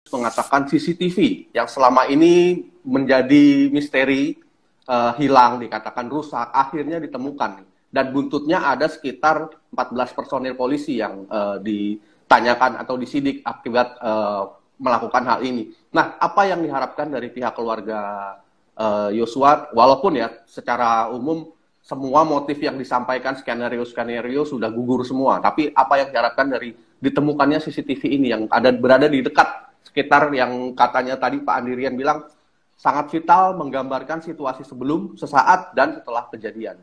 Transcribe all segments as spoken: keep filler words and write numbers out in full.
mengatakan C C T V yang selama ini menjadi misteri, uh, hilang, dikatakan rusak, akhirnya ditemukan. Dan buntutnya ada sekitar empat belas personil polisi yang uh, ditanyakan atau disidik akibat uh, melakukan hal ini. Nah, apa yang diharapkan dari pihak keluarga Yosua, uh, walaupun ya secara umum semua motif yang disampaikan, skenario-skenario sudah gugur semua, tapi apa yang diharapkan dari ditemukannya C C T V ini yang ada berada di dekat sekitar yang katanya tadi Pak Andirian bilang sangat vital, menggambarkan situasi sebelum, sesaat, dan setelah kejadian.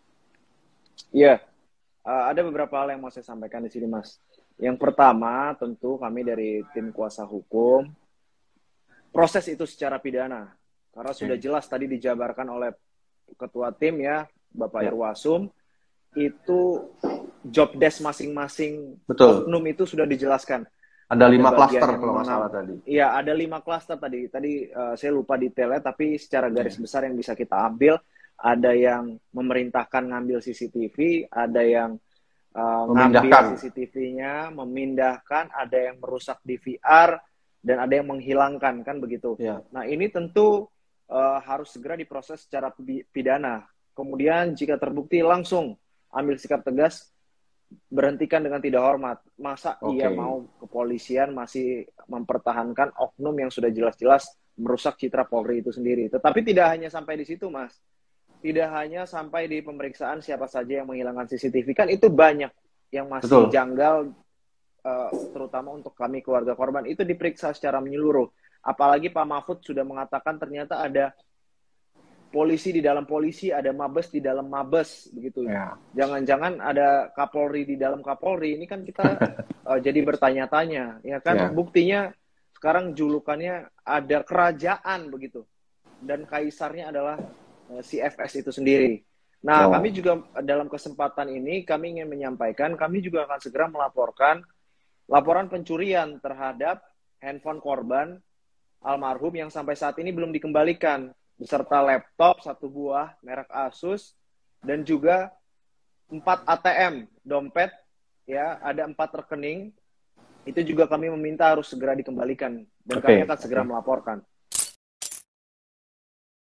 Iya, uh, ada beberapa hal yang mau saya sampaikan di sini, Mas. Yang pertama, tentu kami dari tim kuasa hukum, proses itu secara pidana. Karena sudah jelas tadi dijabarkan oleh ketua tim ya, Bapak ya. Irwasum, itu job desk masing-masing oknum itu sudah dijelaskan. Ada lima klaster kalau nggak salah tadi. Iya, ada lima klaster tadi. Tadi uh, saya lupa detailnya, tapi secara garis yeah. besar yang bisa kita ambil, ada yang memerintahkan ngambil C C T V, ada yang uh, ngambil C C T V-nya, memindahkan, ada yang merusak D V R, dan ada yang menghilangkan, kan begitu. Yeah. Nah, ini tentu uh, harus segera diproses secara pidana. Kemudian jika terbukti langsung ambil sikap tegas, berhentikan dengan tidak hormat. Masa okay. ia mau kepolisian masih mempertahankan oknum yang sudah jelas-jelas merusak citra Polri itu sendiri. Tetapi tidak hanya sampai di situ, Mas. Tidak hanya sampai di pemeriksaan siapa saja yang menghilangkan C C T V. Kan itu banyak yang masih Betul. janggal, uh, terutama untuk kami keluarga korban. Itu diperiksa secara menyeluruh. Apalagi Pak Mahfud sudah mengatakan ternyata ada polisi di dalam polisi, ada mabes di dalam mabes, begitu. Ya. Jangan-jangan ada Kapolri di dalam Kapolri. Ini kan kita uh, jadi bertanya-tanya, ya kan? Ya. Buktinya sekarang julukannya ada kerajaan, begitu. Dan kaisarnya adalah uh, C F S itu sendiri. Nah, oh. kami juga dalam kesempatan ini, kami ingin menyampaikan, kami juga akan segera melaporkan laporan pencurian terhadap handphone korban almarhum yang sampai saat ini belum dikembalikan, beserta laptop satu buah merek Asus dan juga empat A T M dompet, ya, ada empat rekening. Itu juga kami meminta harus segera dikembalikan dan okay. kami akan segera melaporkan.